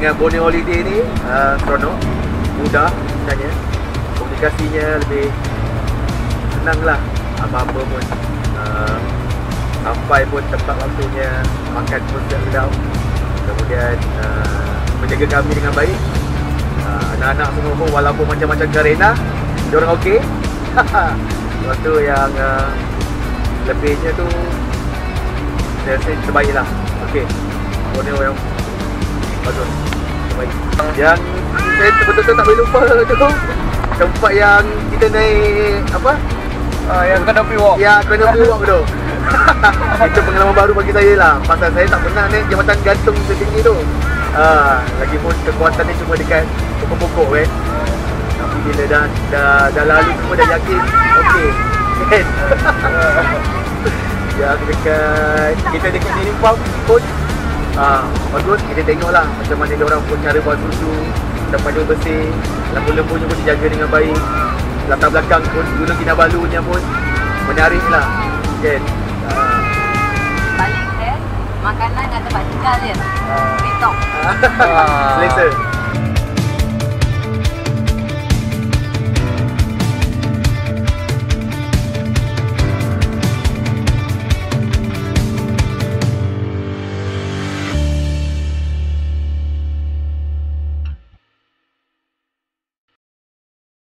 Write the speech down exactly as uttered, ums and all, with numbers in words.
dengan Borneo Holiday ni uh, seronok, mudah sebenarnya, komunikasinya lebih senang lah, apa-apa pun uh, sampai pun tempat waktunya, makan pun sedap, kemudian uh, menjaga kami dengan baik. uh, anak-anak semua pun walaupun macam-macam karena diorang okey. Lepas tu yang uh, lebihnya tu saya rasa terbaik lah. Okey, Borneo yang bagus, terbaik. Yang saya betul-betul tak boleh lupa tu tempat yang kita naik apa, uh, yang Canopy Walk. Ya, Canopy Walk tu. Itu pengalaman baru bagi saya lah, pasal saya tak pernah naik jambatan gantung setinggi tu. uh, Lagipun kekuatan ni cuma dekat pokok-pokok kan. Tapi bila dah, dah, dah lalu semua dah yakin okey kan. Yang dekat, kita dekat dairy farm pun uh, bagus, kita tengoklah macam mana dia orang pun cara buat susu, tempat dia bersih, lembu-lembunya pun dijaga dengan baik, latar belakang pun Gunung Kinabalunya pun menarik lah kan. uh. Paling best makanan yang tempat tinggal dia, uh. Betok. Selesa.